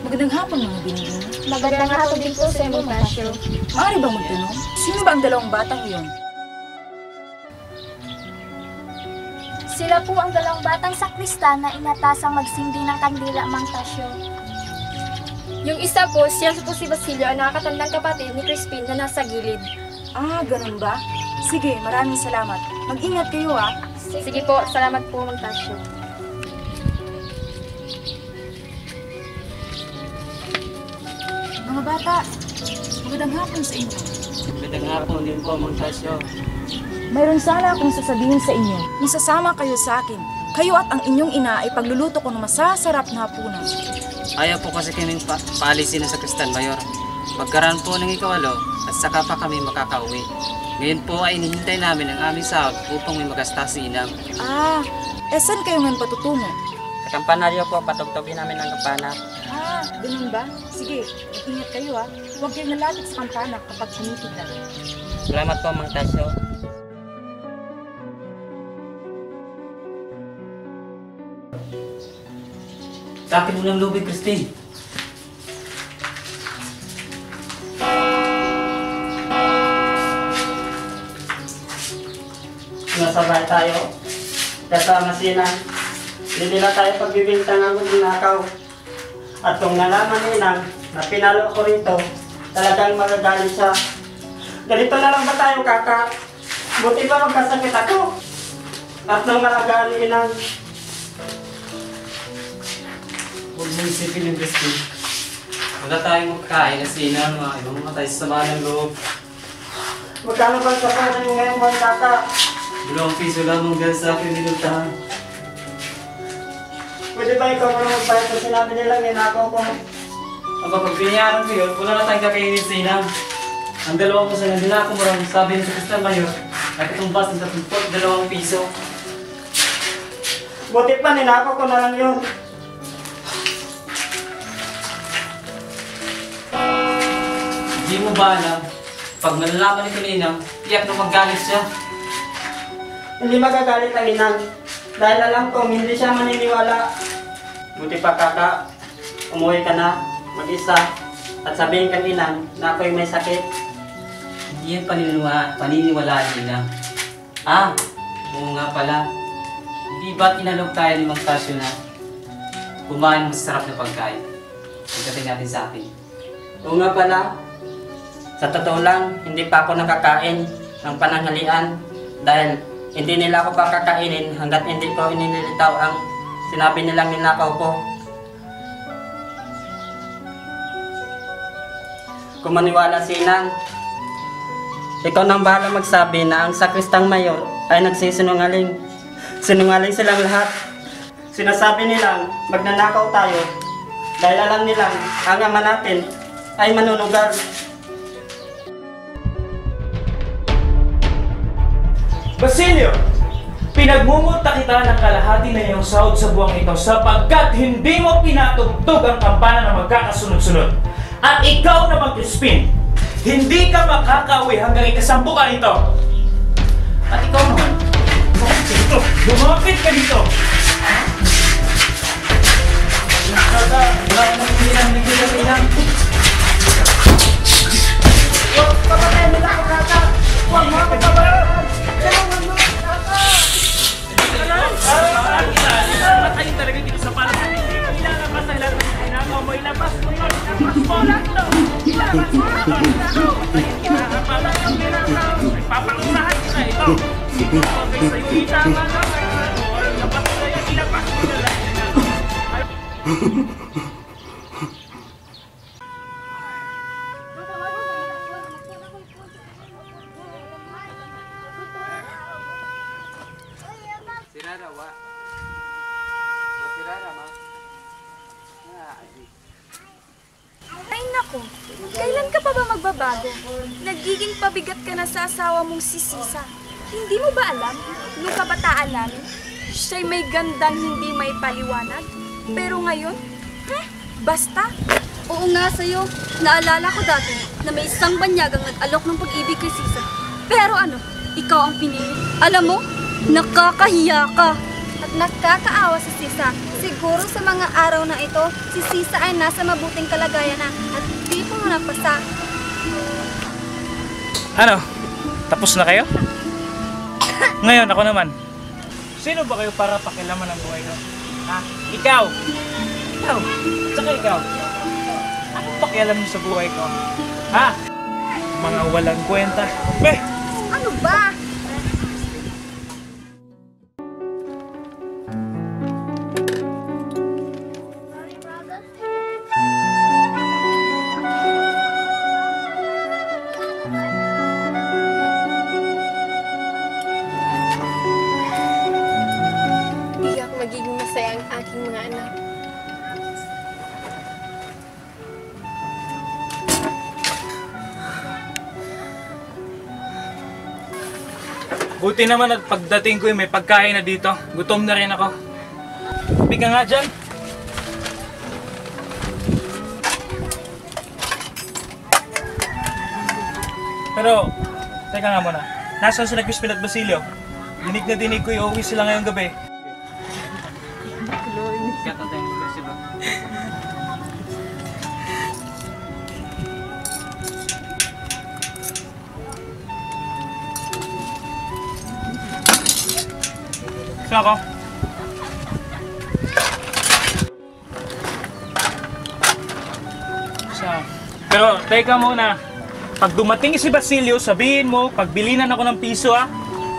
Magandang hapon mga binibini. Magandang hapon din po sa iyo, Tasyo. Maaari bang magtanong? Sino ba ang dalawang batang iyon? Sila po ang dalawang batang sakristan na inatasang magsindi ng kandila, Mang Tasyo. Yung isa po, siya po si Basilio, ang nakakatandang kapatid ni Crispin na nasa gilid. Ah, ganun ba? Sige, maraming salamat. Mag-ingat kayo ah. Sige po, salamat po, Mang Tasyo. Mga bata, magandang hapon sa inyo. Magandang hapon din po, Mang Tasyo. Mayroon sana akong sasabihin sa inyo. Masasama kayo sa akin. Kayo at ang inyong ina ay pagluluto ko ng masasarap na hapunan. Ayaw po kasi kaming paalisin na sa Kristan Mayor. Pagkaraan po ng ikawalo at saka pa kami makakauwi. Ngayon po ay hinihintay namin ang aming sahod upang may magastos si Inang. Ah, saan kayo ngayon patutungo? Sa kampanaryo po, patugtugin namin ang kampana. Ah, ganun ba? Sige, ingat kayo ah. Huwag kayong nalapit sa kampana kapag sumitig na. Salamat po, Mang Tasyo. Sa akin mo ng lubid, Christine. Nasabay tayo. Kasama sila. Hindi nila tayo pagbibintang ang ginakaw. At kung nalaman nila na pinalo ko rito, talagang magagalit siya. Ganito na lang ba tayo, kaka? Buti ba magkasakit ako? At nang malagaan nila. Huwag mo isipin yung Christine. Wala tayong magkain kasi mga ibang mga tayo sa sama ng loob. Magkano ba sa pala yung ngayon mga kaka? 2 piso lamang dahil sa akin minultahan. Pwede ba ikaw na magbayad sa sinabi nila ginagawa ko? Aba, pag binayaran ko yun, wala na tayong kakainin sa inang. Ang dalawang ko sa nila ako marang sabi sa Kristan Mayor at itong bus ng 2 piso. Buti pa, ninakaw ko na lang yun. Hindi mo ba alam, pag nalalaman ito ni Inang, tiyak na magalit siya. Hindi magagalit ang Inang, dahil alam kong hindi siya maniniwala. Buti pa kaka, umuwi ka na, mag-isa, at sabihin kang Inang na ako'y may sakit. Hindi yan paniniwalaan ni Inang. Ah, oo nga pala. Hindi ba't inalog tayo ni Mang Tasyo na kumain ng masarap na pagkain? Pagdating natin sa akin. Oo nga pala. Sa totoo lang, hindi pa ako nakakain ng pananghalian dahil hindi nila ako pa kakainin hanggat hindi ko ininilitaw ang sinabi nilang ninakaw ko. Kung maniwala si Inang, ikaw nang bahala magsabi na ang sakristang mayor ay nagsisinungaling. Sinungaling silang lahat. Sinasabi nilang magnanakaw tayo dahil alam nilang ang ama natin ay manunugal. Basilio, pinagmumunta kita ng kalahati na iyong sahod sa buwang ito sapagkat hindi mo pinatugtog ang kampana na magkakasunod-sunod. At ikaw naman, Crispin, hindi ka makakauwi hanggang ikasampu ka nito. At ikaw naman, lumapit ka dito. Wala akong nagbilang. Papatayin nila ako kaka! Huwag mo ako pabayaan! Matayin talaga dito sa palas. Hindi ko ilalabas ang lahat ng ginagawa mo. Ilabas mo yun. Ilabas mo lang to. Ilabas mo lang to. Ilabas mo lang to. Papangunahan kita ito. Okay, sa'yo itama na. Ilabas mo na yun. Ilabas mo na lang. Sirara, wa. Masirara, ma. Ay naku, kailan ka pa ba magbabago? Nagiging pabigat ka na sa asawa mong si Sisa. Hindi mo ba alam, nung kabataan namin, siya'y may gandang hindi may paliwanag? Pero ngayon, basta. Oo nga sa'yo, naalala ko dati na may isang banyagang nag-alok ng pag-ibig kay Sisa. Pero ano, ikaw ang pinili. Alam mo, nakakahiya ka. At at nakakaawa si Sisa. Siguro sa mga araw na ito, si Sisa ay nasa mabuting kalagayan na at di po napasa. Ano? Tapos na kayo? Ngayon, ako naman. Sino ba kayo para pakilaman ang buhay ko? Ha? Ikaw! Ikaw! Tsaka ikaw! Ano pakialam niyo sa buhay ko? Ha? Mga walang kwenta. Beh! Ano ba? Tiyak magiging masaya ang aking mga anak. Buti naman at pagdating ko may pagkain na dito. Gutom na rin ako. Bika nga dyan. Pero, teka nga muna. Nasaan sila Crispin at Basilio? Dinig na dinig ko uuwi sila ngayong gabi. Saan ako? Saan? Pero, teka muna. Pag dumating si Basilio, sabihin mo, pagbilinan ako ng piso, ha?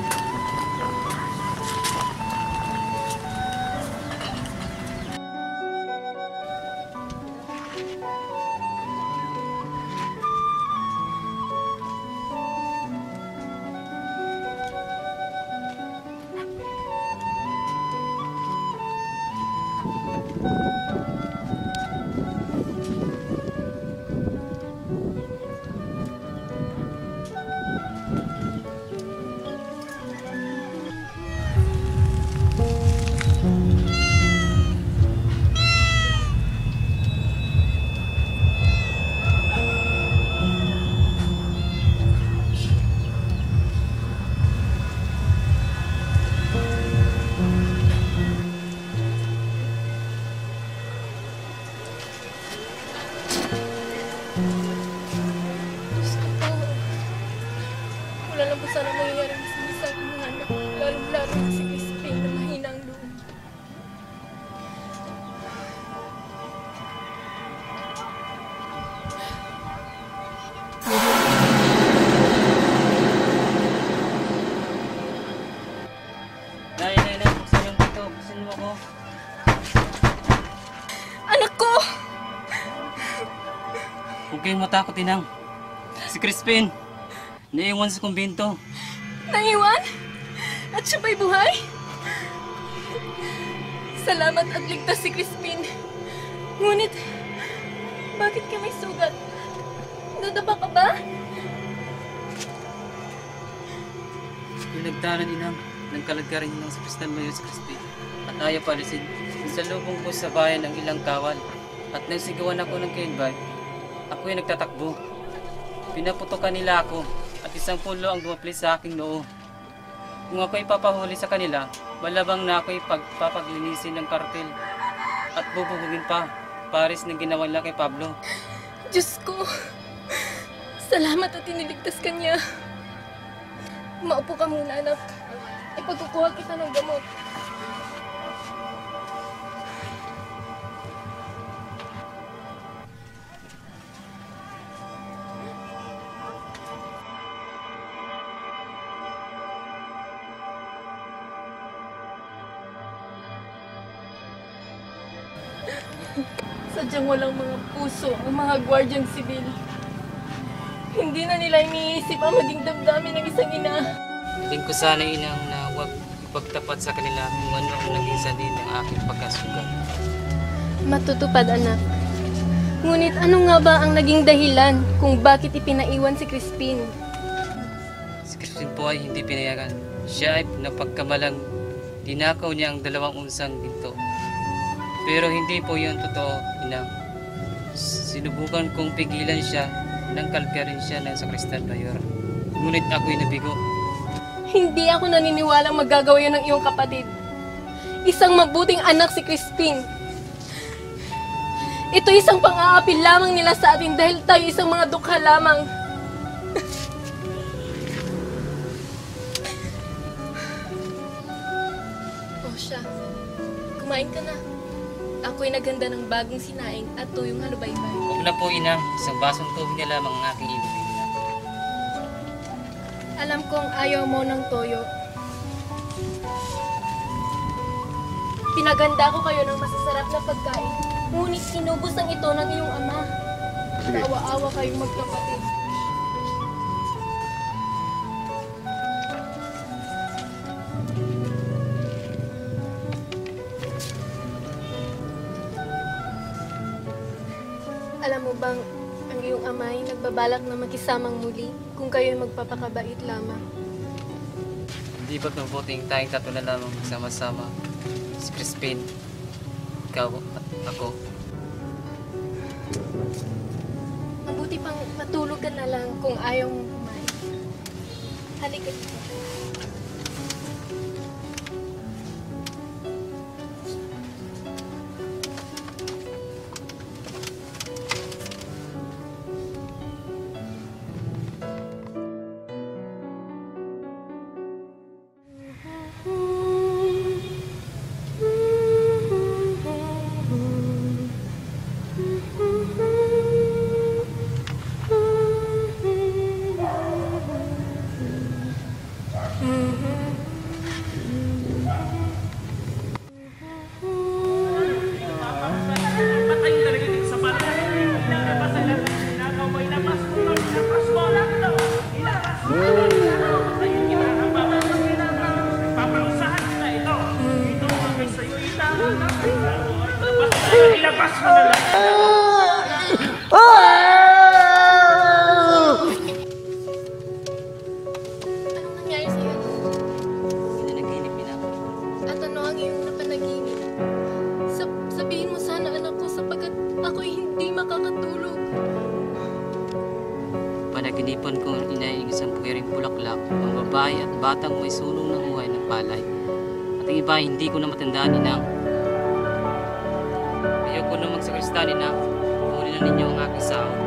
Diyos ko po. Wala na po sana mangyayari sa aking mga anak. Lalo-lalo na si Crispin na mahina ang loob. Nay, buksan yung pinto. Buksan mo ako. Anak ko! Huwag kayong matakot, Inang. Si Crispin, naiwan sa kumbento. Naiwan? At siya ba'y buhay? Salamat at ligtas si Crispin. Ngunit, bakit ka may sugat? Dadaba ka ba? Pinagdanan, Inang, ng kalagaran ng sa Kristal Mayo si Crispin. At ayaw palisin. Sa lubong ko sa bayan ng ilang kawal. At nang sigawan ako ng Kenbay, ako'y nagtatakbo. Pinaputokan nila ako at 10 ang dumapli sa aking noo. Kung ako'y papahuli sa kanila, malabang na ako'y pagpapaglinisin ng kartel at bubugugin pa, pares ng ginawa nila kay Pablo. Diyos ko! Salamat at iniligtas ka niya. Maupo ka muna, anak. Ipagkukuha kita ng gamot. Sadyang walang mga puso ang mga gwardyang sibil. Hindi na nila iniisip ang maging damdamin ng isang ina. Hiling ko sana, Inang, na huwag ipagtapat sa kanila kung ano ang naging sanhin ng aking pagkasugat. Matutupad, anak. Ngunit ano nga ba ang naging dahilan kung bakit ipinaiwan si Crispin? Si Crispin po ay hindi pinayagan. Siya ay napagkamalang dinakaw niya ang 2 unsang ginto. Pero hindi po yun totoo, Inang. Sinubukan kong pigilan siya nang kalpyarin siya ng Sakristan Mayor. Ngunit ako'y nabigo. Hindi ako naniniwalang magagawa yun ng iyong kapatid. isang mabuting anak si Crispin. Ito isang pang-aapil lamang nila sa atin dahil tayo isang mga dukha lamang. O siya, kumain ka na. Ako'y naganda ng bagong sinaing at tuyong halubaybay. Huwag na po, Inang. Isang basong tubig na lamang ang aking ibig. Alam kong ayaw mo ng toyo. Pinaganda ko kayo ng masasarap na pagkain. Ngunit inubos ang ito ng iyong ama. Kaawa-awa kayong magkapatid. Alam mo bang ang iyong ama ay nagbabalak na makisamang muli kung kayo'y magpapakabait lamang? Hindi ba't mabuting tayong tatlo na lamang magsama-sama? Si Crispin, ikaw at ako. Mabuti pang matulog ka na lang kung ayaw mong kumain. Halika dito. Anong nangyari sa'yo? Nanaginip, Inang. At ano ang iyong napanaginip? Sabihin mo sana, anak ko, sapagkat ako'y hindi makakatulog. Panaginipan ko ang inaing isang puwiring bulaklak, ang babae at batang may sulong ng muhay ng palay. At ang iba hindi ko na matandaan, Inang. Ayoko na magsakristan, Inang. Huli na ninyo ang aking sahod.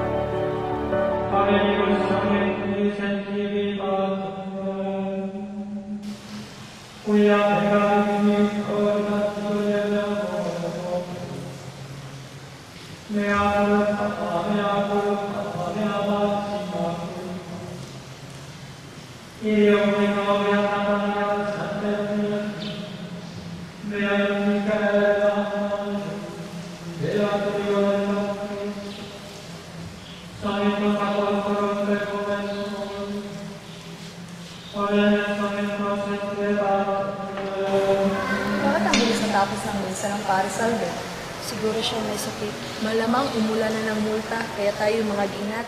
Bakit ang bilis natapos ng misa ng Paris Albert? Siguro siya may sakit. Malamang umula na ng multa, kaya tayo mag-ingat.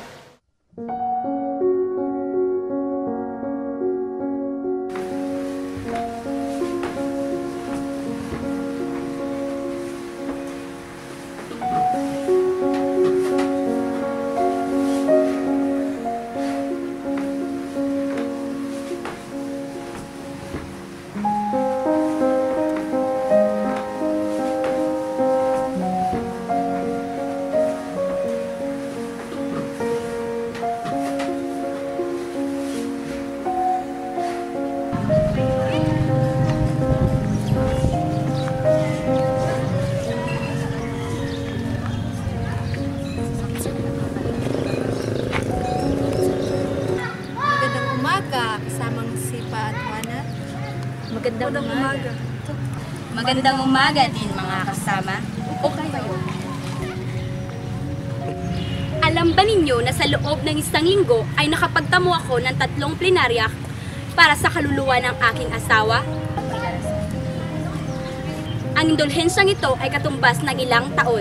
Magandang umaga, kasamang Sipa at Juana. Magandang umaga. Magandang umaga din mga kasama. Okay kayo. Alam ba ninyo na sa loob ng isang linggo ay nakapagtamo ako ng 3 plenarya para sa kaluluwa ng aking asawa? Ang indulhensyang ito ay katumbas ng ilang taon.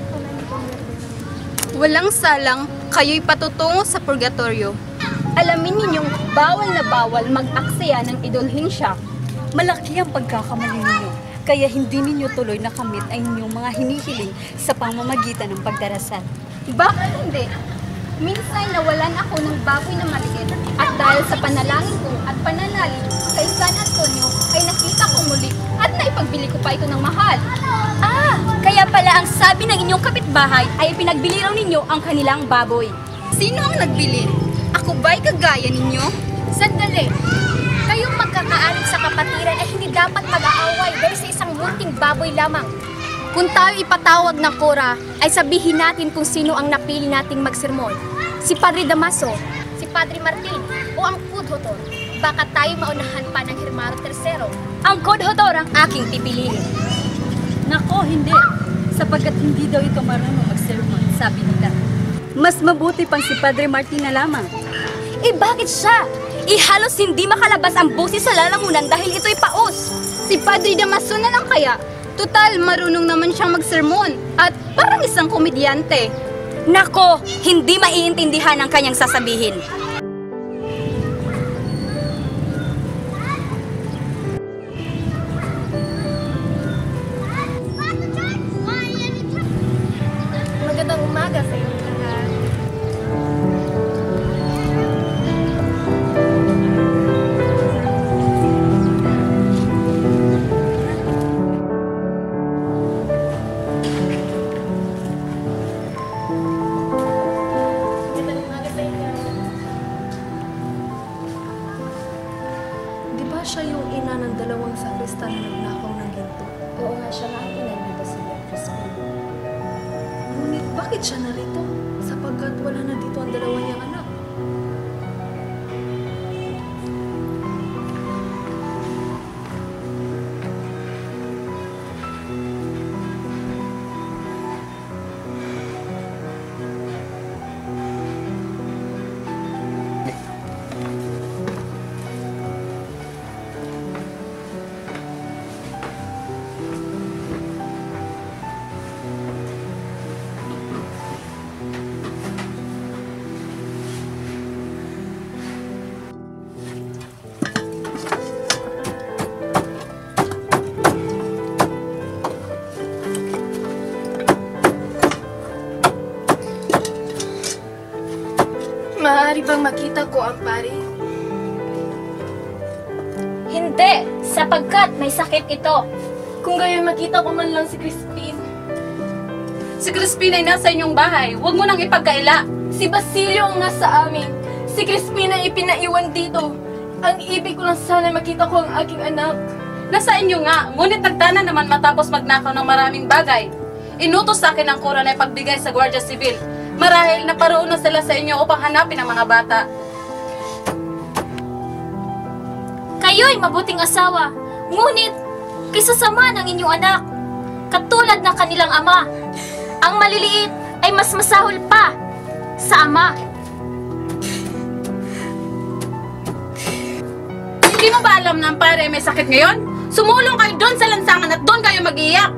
Walang salang, kayo'y patutungo sa purgatorio. Alamin ninyong bawal na bawal mag-aksaya ng idulhensya. Malaki ang pagkakamali ninyo, kaya hindi ninyo tuloy nakamit ang inyong mga hinihiling sa pamamagitan ng pagdarasal. Bakit hindi? Minsan nawalan ako ng baboy na maliit at dahil sa panalangin ko at pananalig kay San Antonio ay nakita ko muli at ipagbili ko pa ito ng mahal. Ah, kaya pala ang sabi ng inyong kapitbahay ay pinagbili raw ninyo ang kanilang baboy. Sino ang nagbili? Ako ba'y kagaya ninyo? Sandali! Kayong magkakaalim sa kapatiran ay hindi dapat mag-aaway dahil sa isang munting baboy lamang. Kung tayo ipatawag na Cora, ay sabihin natin kung sino ang napili nating magsermon. Si Padre Damaso, si Padre Martin, o ang Kudhotor. Baka tayo maunahan pa ng Hermano III. Ang Kudhotor ang aking pipiliin. Nako, hindi. Sapagkat hindi daw ito marunong mag-sermon, sabi nila. Mas mabuti pang si Padre Martin na lamang. Eh bakit siya? Halos hindi makalabas ang busis sa lalamunan dahil ito'y paos. Si Padre Damaso na lang kaya? Tutal, marunong naman siyang magsermon at parang isang komedyante. Nako, hindi maiintindihan ang kanyang sasabihin. Magandang umaga sa inyong lahat. Magandang umaga sa inyo. Di ba siya yung ina ng dalawang sakristan na nagnakaw ng ginto? Oo nga, siya nga ang ina ni Basilia Crispin. Ngunit bakit siya narito? Sapagkat wala na dito ang dalawa niyang anak. Maaari bang makita ko ang pari? Hindi, sapagkat may sakit ito. Kung gayon makita ko man lang si Crispin. Si Crispin ay nasa inyong bahay. Huwag mo nang ipagkaila. Si Basilio ang nasa amin. Si Crispin ay ipinaiwan dito. Ang ibig ko lang sana makita ko ang aking anak. Nasa inyo nga, ngunit nagdana naman matapos magnakaw ng maraming bagay. Inutos sa akin ng Cora na ipagbigay sa Guardia Civil. Marahil naparoon na sila sa inyo upang hanapin ang mga bata. Kayo'y mabuting asawa, ngunit kisasama ng inyong anak, katulad ng kanilang ama. Ang maliliit ay mas masahol pa sa ama. Hindi mo ba alam na ang pare may sakit ngayon? Sumulong kayo doon sa lansangan at doon kayo mag-iyak.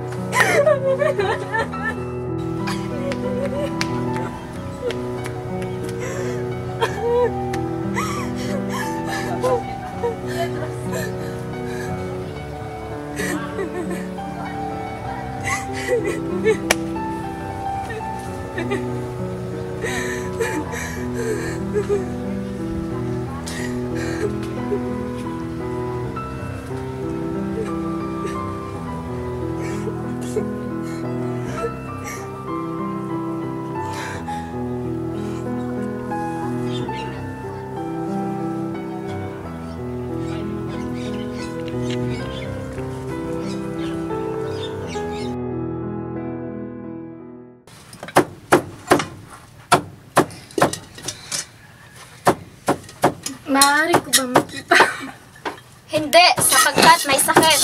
Maaari ko ba makita? Hindi, sapagkat may sakit.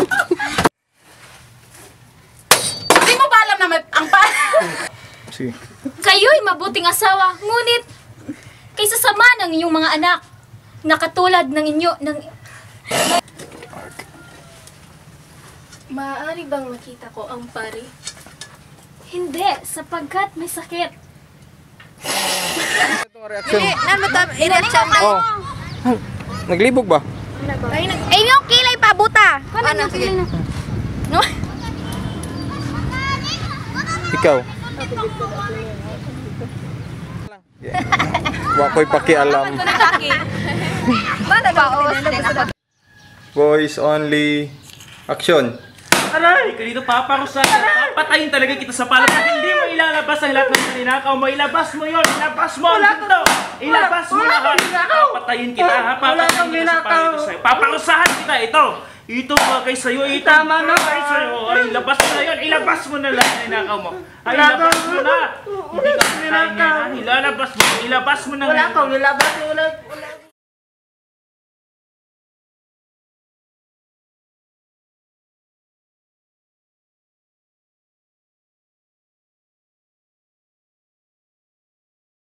Hindi mo ba alam na may ang pare? Sige. Kayo'y mabuting asawa, ngunit kaysa sama ng inyong mga anak, na katulad ng inyo, Maaari bang makita ko ang pari? Hindi, sapagkat may sakit. Oh. Naglibog ba? Ay, yung kilay pa, buta! Ano, sige. No? Ikaw? Wa ko'y pakialam. Boys only. Action. Hindi ka dito paparusahan. Papatayin talaga kita sa palad. At hindi mo ilalabas ang lahat ng ninakaw mo. Ilabas mo yun. Ilabas mo. Dito. Ilabas mo lahat. Papatayin kita ha. Papatayin kita sa palad sa'yo. Paparusahan kita. Ito bagay sa'yo. Ito bagay sa'yo. Ay, ilabas mo na yun. Ilabas mo na lahat ng ninakaw mo. Ay, ilabas mo na. Hindi ka patayin ngayon. Ilalabas mo. Ilabas mo na. Wala akong nilabas.